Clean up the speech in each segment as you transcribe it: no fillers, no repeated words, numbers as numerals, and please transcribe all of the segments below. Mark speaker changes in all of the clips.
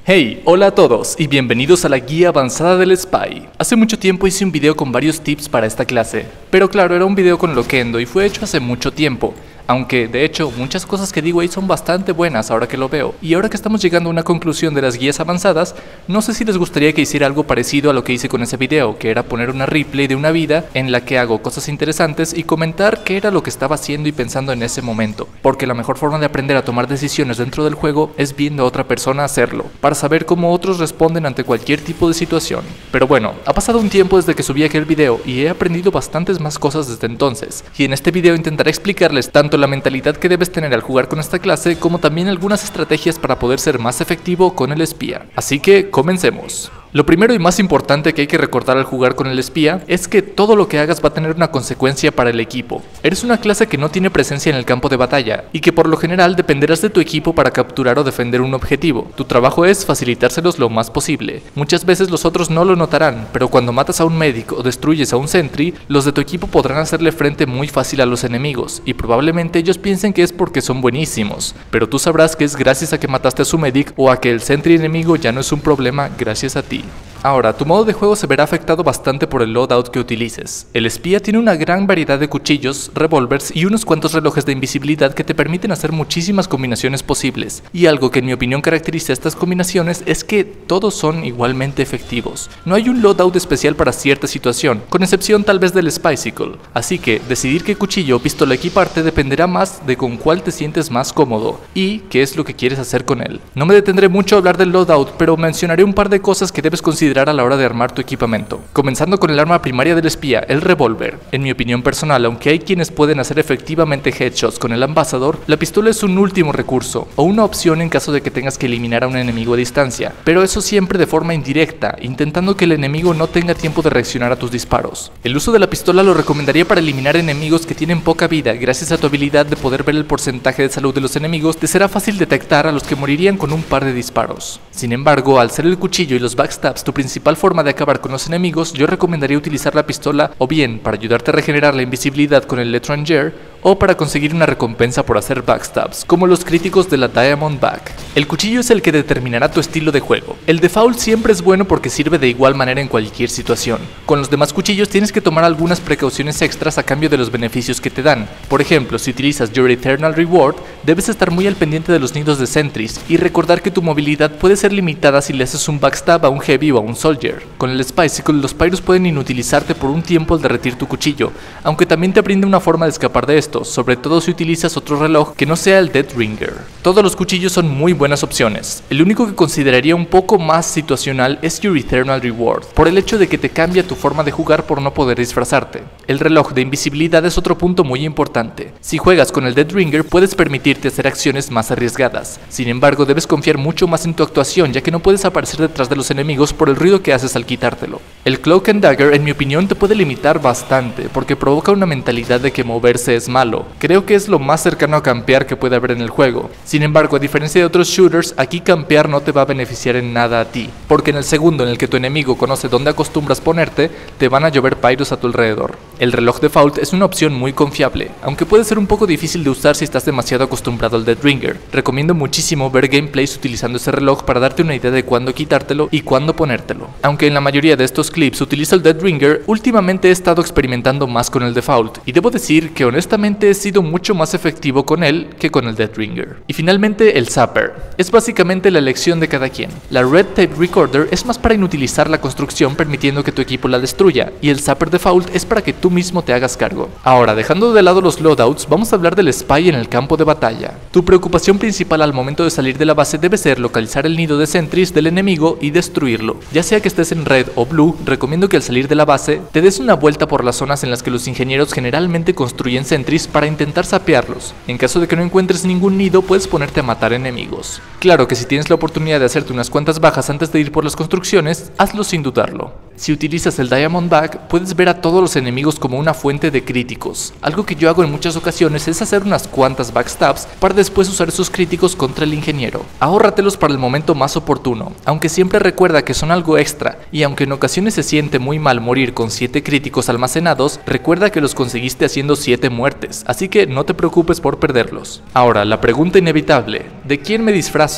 Speaker 1: Hey, hola a todos y bienvenidos a la guía avanzada del Spy. Hace mucho tiempo hice un video con varios tips para esta clase, pero claro, era un video con Loquendo y fue hecho hace mucho tiempo. Aunque, de hecho, muchas cosas que digo ahí son bastante buenas ahora que lo veo. Y ahora que estamos llegando a una conclusión de las guías avanzadas, no sé si les gustaría que hiciera algo parecido a lo que hice con ese video, que era poner una replay de una vida en la que hago cosas interesantes y comentar qué era lo que estaba haciendo y pensando en ese momento. Porque la mejor forma de aprender a tomar decisiones dentro del juego es viendo a otra persona hacerlo, para saber cómo otros responden ante cualquier tipo de situación. Pero bueno, ha pasado un tiempo desde que subí aquel video y he aprendido bastantes más cosas desde entonces. Y en este video intentaré explicarles tanto la mentalidad que debes tener al jugar con esta clase, como también algunas estrategias para poder ser más efectivo con el espía. Así que comencemos. Lo primero y más importante que hay que recordar al jugar con el espía es que todo lo que hagas va a tener una consecuencia para el equipo. Eres una clase que no tiene presencia en el campo de batalla y que por lo general dependerás de tu equipo para capturar o defender un objetivo. Tu trabajo es facilitárselos lo más posible. Muchas veces los otros no lo notarán, pero cuando matas a un médico o destruyes a un sentry, los de tu equipo podrán hacerle frente muy fácil a los enemigos y probablemente ellos piensen que es porque son buenísimos, pero tú sabrás que es gracias a que mataste a su medic o a que el sentry enemigo ya no es un problema gracias a ti. Ahora, tu modo de juego se verá afectado bastante por el loadout que utilices. El espía tiene una gran variedad de cuchillos, revólveres y unos cuantos relojes de invisibilidad que te permiten hacer muchísimas combinaciones posibles. Y algo que en mi opinión caracteriza estas combinaciones es que todos son igualmente efectivos. No hay un loadout especial para cierta situación, con excepción tal vez del Spycicle. Así que decidir qué cuchillo o pistola equiparte dependerá más de con cuál te sientes más cómodo y qué es lo que quieres hacer con él. No me detendré mucho a hablar del loadout, pero mencionaré un par de cosas que debes considerar a la hora de armar tu equipamiento. Comenzando con el arma primaria del espía, el revólver. En mi opinión personal, aunque hay quienes pueden hacer efectivamente headshots con el Ambassador, la pistola es un último recurso, o una opción en caso de que tengas que eliminar a un enemigo a distancia, pero eso siempre de forma indirecta, intentando que el enemigo no tenga tiempo de reaccionar a tus disparos. El uso de la pistola lo recomendaría para eliminar enemigos que tienen poca vida. Gracias a tu habilidad de poder ver el porcentaje de salud de los enemigos, te será fácil detectar a los que morirían con un par de disparos. Sin embargo, al ser el cuchillo y los backstabs tu principal forma de acabar con los enemigos, yo recomendaría utilizar la pistola o bien para ayudarte a regenerar la invisibilidad con el L'Étranger o para conseguir una recompensa por hacer backstabs, como los críticos de la Diamond Back. El cuchillo es el que determinará tu estilo de juego. El default siempre es bueno porque sirve de igual manera en cualquier situación. Con los demás cuchillos tienes que tomar algunas precauciones extras a cambio de los beneficios que te dan. Por ejemplo, si utilizas Your Eternal Reward, debes estar muy al pendiente de los nidos de sentries y recordar que tu movilidad puede ser limitada si le haces un backstab a un heavy o a un soldier. Con el Spycicle, los pyros pueden inutilizarte por un tiempo al derretir tu cuchillo, aunque también te brinda una forma de escapar de esto, sobre todo si utilizas otro reloj que no sea el Deathbringer. Todos los cuchillos son muy buenas opciones. El único que consideraría un poco más situacional es Your Eternal Reward, por el hecho de que te cambia tu forma de jugar por no poder disfrazarte. El reloj de invisibilidad es otro punto muy importante. Si juegas con el Deathbringer puedes permitirte hacer acciones más arriesgadas. Sin embargo, debes confiar mucho más en tu actuación, ya que no puedes aparecer detrás de los enemigos por el ruido que haces al quitártelo. El Cloak and Dagger en mi opinión te puede limitar bastante, porque provoca una mentalidad de que moverse es malo. Creo que es lo más cercano a campear que puede haber en el juego. Sin embargo, a diferencia de otros shooters, aquí campear no te va a beneficiar en nada a ti, porque en el segundo en el que tu enemigo conoce dónde acostumbras ponerte, te van a llover pyros a tu alrededor. El reloj default es una opción muy confiable, aunque puede ser un poco difícil de usar si estás demasiado acostumbrado al Deathbringer. Recomiendo muchísimo ver gameplays utilizando ese reloj para darte una idea de cuándo quitártelo y cuándo ponértelo. Aunque en la mayoría de estos clips utilizo el Deathbringer, últimamente he estado experimentando más con el default, y debo decir que honestamente he sido mucho más efectivo con él que con el Deathbringer. Y finalmente el Zapper. Es básicamente la elección de cada quien. La Red Tape Recorder es más para inutilizar la construcción permitiendo que tu equipo la destruya, y el Zapper Default es para que tú mismo te hagas cargo. Ahora, dejando de lado los loadouts, vamos a hablar del Spy en el campo de batalla. Tu preocupación principal al momento de salir de la base debe ser localizar el nido de sentries del enemigo y destruirlo. Ya sea que estés en red o blue, recomiendo que al salir de la base te des una vuelta por las zonas en las que los ingenieros generalmente construyen sentries para intentar sapearlos. En caso de que no encuentres ningún nido, puedes ponerte a matar enemigos. Claro que si tienes la oportunidad de hacerte unas cuantas bajas antes de ir por las construcciones, hazlo sin dudarlo. Si utilizas el Diamond Back, puedes ver a todos los enemigos como una fuente de críticos. Algo que yo hago en muchas ocasiones es hacer unas cuantas backstabs para después usar esos críticos contra el ingeniero. Ahórratelos para el momento más oportuno, aunque siempre recuerda que son algo extra, y aunque en ocasiones se siente muy mal morir con 7 críticos almacenados, recuerda que los conseguiste haciendo 7 muertes, así que no te preocupes por perderlos. Ahora, la pregunta inevitable, ¿de quién me disfrazo?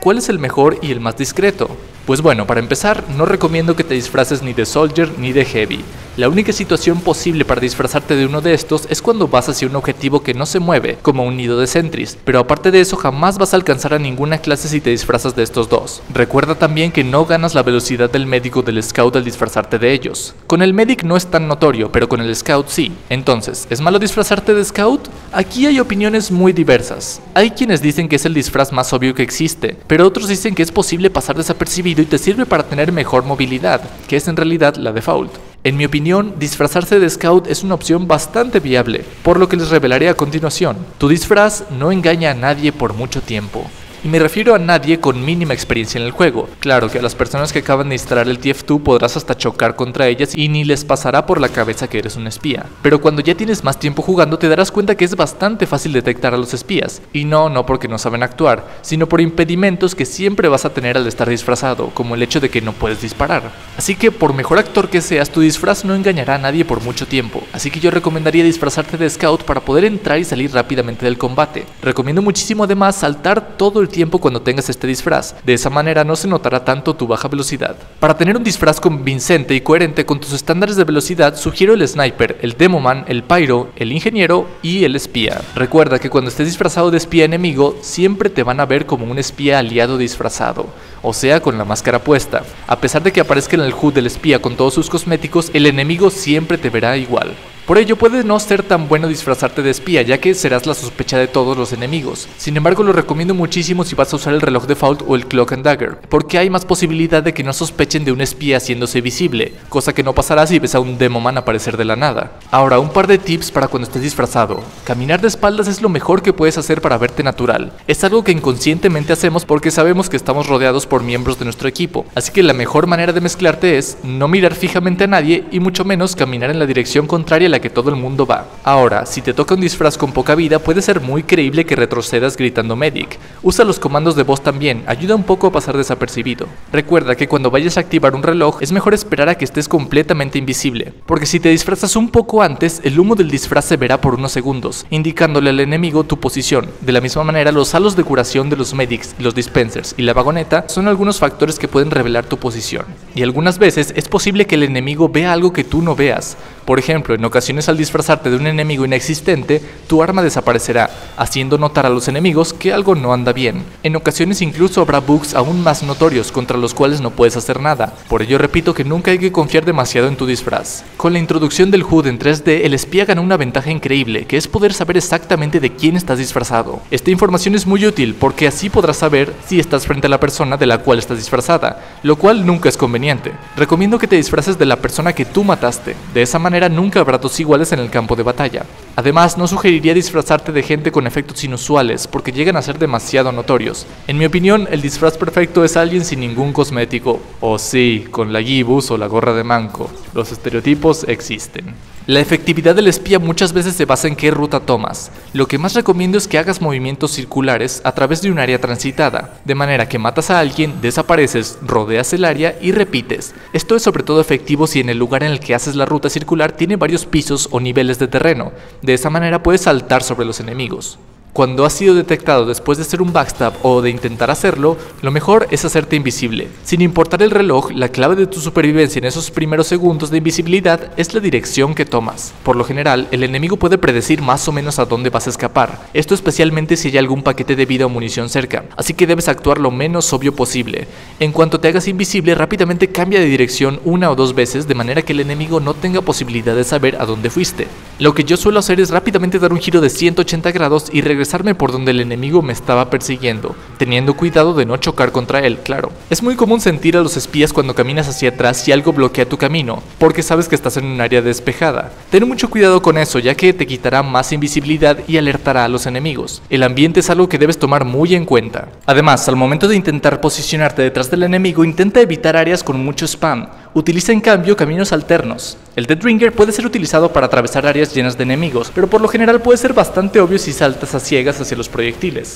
Speaker 1: ¿cuál es el mejor y el más discreto? Pues bueno, para empezar, no recomiendo que te disfraces ni de Soldier ni de Heavy. La única situación posible para disfrazarte de uno de estos es cuando vas hacia un objetivo que no se mueve, como un nido de sentries, pero aparte de eso jamás vas a alcanzar a ninguna clase si te disfrazas de estos dos. Recuerda también que no ganas la velocidad del Medic o del Scout al disfrazarte de ellos. Con el Medic no es tan notorio, pero con el Scout sí. Entonces, ¿es malo disfrazarte de Scout? Aquí hay opiniones muy diversas. Hay quienes dicen que es el disfraz más obvio que existe, pero otros dicen que es posible pasar desapercibido y te sirve para tener mejor movilidad, que es en realidad la default. En mi opinión, disfrazarse de Scout es una opción bastante viable, por lo que les revelaré a continuación. Tu disfraz no engaña a nadie por mucho tiempo. Y me refiero a nadie con mínima experiencia en el juego. Claro que a las personas que acaban de instalar el TF2 podrás hasta chocar contra ellas y ni les pasará por la cabeza que eres un espía. Pero cuando ya tienes más tiempo jugando te darás cuenta que es bastante fácil detectar a los espías. Y no porque no saben actuar, sino por impedimentos que siempre vas a tener al estar disfrazado, como el hecho de que no puedes disparar. Así que por mejor actor que seas, tu disfraz no engañará a nadie por mucho tiempo. Así que yo recomendaría disfrazarte de Scout para poder entrar y salir rápidamente del combate. Recomiendo muchísimo además saltar todo el tiempo cuando tengas este disfraz, de esa manera no se notará tanto tu baja velocidad. Para tener un disfraz convincente y coherente con tus estándares de velocidad, sugiero el Sniper, el Demoman, el Pyro, el Ingeniero y el Espía. Recuerda que cuando estés disfrazado de espía enemigo, siempre te van a ver como un espía aliado disfrazado, o sea con la máscara puesta. A pesar de que aparezca en el HUD del espía con todos sus cosméticos, el enemigo siempre te verá igual. Por ello puede no ser tan bueno disfrazarte de espía, ya que serás la sospecha de todos los enemigos. Sin embargo, lo recomiendo muchísimo si vas a usar el reloj default o el Cloak and Dagger, porque hay más posibilidad de que no sospechen de un espía haciéndose visible, cosa que no pasará si ves a un Demoman aparecer de la nada. Ahora, un par de tips para cuando estés disfrazado. Caminar de espaldas es lo mejor que puedes hacer para verte natural. Es algo que inconscientemente hacemos porque sabemos que estamos rodeados por miembros de nuestro equipo, así que la mejor manera de mezclarte es no mirar fijamente a nadie y mucho menos caminar en la dirección contraria a la que todo el mundo va. Ahora, si te toca un disfraz con poca vida, puede ser muy creíble que retrocedas gritando Medic. Usa los comandos de voz también, ayuda un poco a pasar desapercibido. Recuerda que cuando vayas a activar un reloj, es mejor esperar a que estés completamente invisible, porque si te disfrazas un poco antes, el humo del disfraz se verá por unos segundos, indicándole al enemigo tu posición. De la misma manera, los halos de curación de los Medics, los Dispensers y la vagoneta son algunos factores que pueden revelar tu posición. Y algunas veces es posible que el enemigo vea algo que tú no veas. Por ejemplo, en ocasiones al disfrazarte de un enemigo inexistente, tu arma desaparecerá, haciendo notar a los enemigos que algo no anda bien. En ocasiones incluso habrá bugs aún más notorios contra los cuales no puedes hacer nada. Por ello repito que nunca hay que confiar demasiado en tu disfraz. Con la introducción del HUD en 3D, el espía gana una ventaja increíble, que es poder saber exactamente de quién estás disfrazado. Esta información es muy útil porque así podrás saber si estás frente a la persona de la cual estás disfrazada, lo cual nunca es conveniente. Recomiendo que te disfraces de la persona que tú mataste. De esa manera nunca habrá dos iguales en el campo de batalla. Además, no sugeriría disfrazarte de gente con efectos inusuales, porque llegan a ser demasiado notorios. En mi opinión, el disfraz perfecto es alguien sin ningún cosmético, o sí, con la gibus o la gorra de manco. Los estereotipos existen. La efectividad del espía muchas veces se basa en qué ruta tomas. Lo que más recomiendo es que hagas movimientos circulares a través de un área transitada, de manera que matas a alguien, desapareces, rodeas el área y repites. Esto es sobre todo efectivo si en el lugar en el que haces la ruta circular tiene varios pisos o niveles de terreno. De esa manera puedes saltar sobre los enemigos. Cuando has sido detectado después de hacer un backstab o de intentar hacerlo, lo mejor es hacerte invisible. Sin importar el reloj, la clave de tu supervivencia en esos primeros segundos de invisibilidad es la dirección que tomas. Por lo general, el enemigo puede predecir más o menos a dónde vas a escapar, esto especialmente si hay algún paquete de vida o munición cerca, así que debes actuar lo menos obvio posible. En cuanto te hagas invisible, rápidamente cambia de dirección una o dos veces de manera que el enemigo no tenga posibilidad de saber a dónde fuiste. Lo que yo suelo hacer es rápidamente dar un giro de 180 grados y regresarme por donde el enemigo me estaba persiguiendo, teniendo cuidado de no chocar contra él, claro. Es muy común sentir a los espías cuando caminas hacia atrás y algo bloquea tu camino, porque sabes que estás en un área despejada. Ten mucho cuidado con eso, ya que te quitará más invisibilidad y alertará a los enemigos. El ambiente es algo que debes tomar muy en cuenta. Además, al momento de intentar posicionarte detrás del enemigo, intenta evitar áreas con mucho spam. Utiliza en cambio caminos alternos. El Deathbringer puede ser utilizado para atravesar áreas llenas de enemigos, pero por lo general puede ser bastante obvio si saltas a ciegas hacia los proyectiles.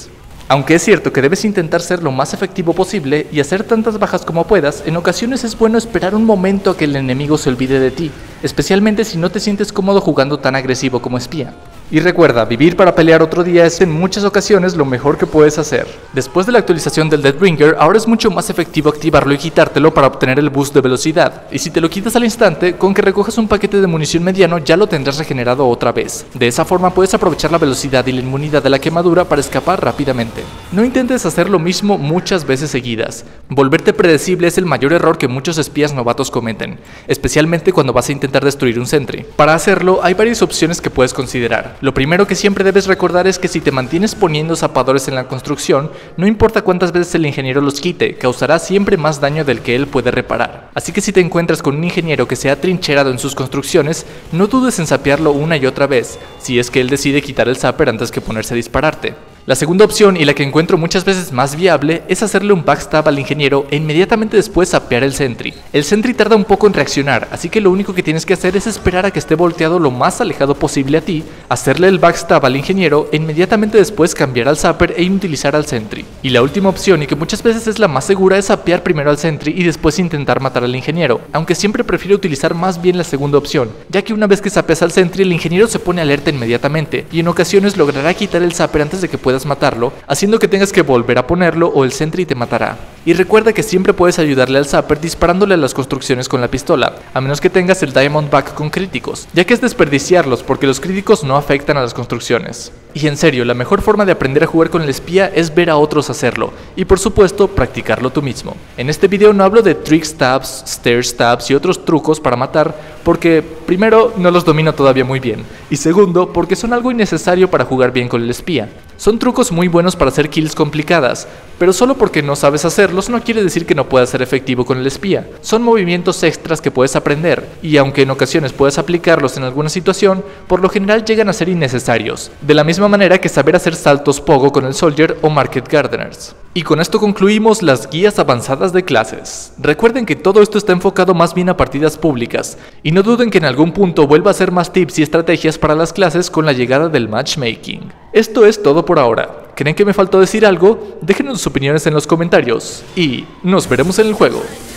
Speaker 1: Aunque es cierto que debes intentar ser lo más efectivo posible y hacer tantas bajas como puedas, en ocasiones es bueno esperar un momento a que el enemigo se olvide de ti, especialmente si no te sientes cómodo jugando tan agresivo como espía. Y recuerda, vivir para pelear otro día es en muchas ocasiones lo mejor que puedes hacer. Después de la actualización del Deathbringer, ahora es mucho más efectivo activarlo y quitártelo para obtener el boost de velocidad. Y si te lo quitas al instante, con que recojas un paquete de munición mediano ya lo tendrás regenerado otra vez. De esa forma puedes aprovechar la velocidad y la inmunidad de la quemadura para escapar rápidamente. No intentes hacer lo mismo muchas veces seguidas. Volverte predecible es el mayor error que muchos espías novatos cometen, especialmente cuando vas a intentar destruir un sentry. Para hacerlo hay varias opciones que puedes considerar. Lo primero que siempre debes recordar es que si te mantienes poniendo zapadores en la construcción, no importa cuántas veces el ingeniero los quite, causará siempre más daño del que él puede reparar. Así que si te encuentras con un ingeniero que se ha trincherado en sus construcciones, no dudes en sapearlo una y otra vez, si es que él decide quitar el zapper antes que ponerse a dispararte. La segunda opción, y la que encuentro muchas veces más viable, es hacerle un backstab al ingeniero e inmediatamente después sapear el sentry. El sentry tarda un poco en reaccionar, así que lo único que tienes que hacer es esperar a que esté volteado lo más alejado posible a ti, hacerle el backstab al ingeniero e inmediatamente después cambiar al zapper e inutilizar al sentry. Y la última opción, y que muchas veces es la más segura, es sapear primero al sentry y después intentar matar al ingeniero, aunque siempre prefiero utilizar más bien la segunda opción, ya que una vez que sapeas al sentry el ingeniero se pone alerta inmediatamente y en ocasiones logrará quitar el zapper antes de que puedas matarlo, haciendo que tengas que volver a ponerlo o el sentry te matará. Y recuerda que siempre puedes ayudarle al zapper disparándole a las construcciones con la pistola, a menos que tengas el Diamondback con críticos, ya que es desperdiciarlos porque los críticos no afectan a las construcciones. Y en serio, la mejor forma de aprender a jugar con el espía es ver a otros hacerlo, y por supuesto practicarlo tú mismo. En este video no hablo de trick stabs, stair stabs y otros trucos para matar, porque primero no los domino todavía muy bien, y segundo porque son algo innecesario para jugar bien con el espía. Son trucos muy buenos para hacer kills complicadas, pero solo porque no sabes hacerlos no quiere decir que no puedas ser efectivo con el espía. Son movimientos extras que puedes aprender, y aunque en ocasiones puedes aplicarlos en alguna situación, por lo general llegan a ser innecesarios, de la misma manera que saber hacer saltos pogo con el Soldier o Market Gardeners. Y con esto concluimos las guías avanzadas de clases. Recuerden que todo esto está enfocado más bien a partidas públicas, y no duden que en algún punto vuelva a hacer más tips y estrategias para las clases con la llegada del matchmaking. Esto es todo por ahora. ¿Creen que me faltó decir algo? Déjenos sus opiniones en los comentarios, y nos veremos en el juego.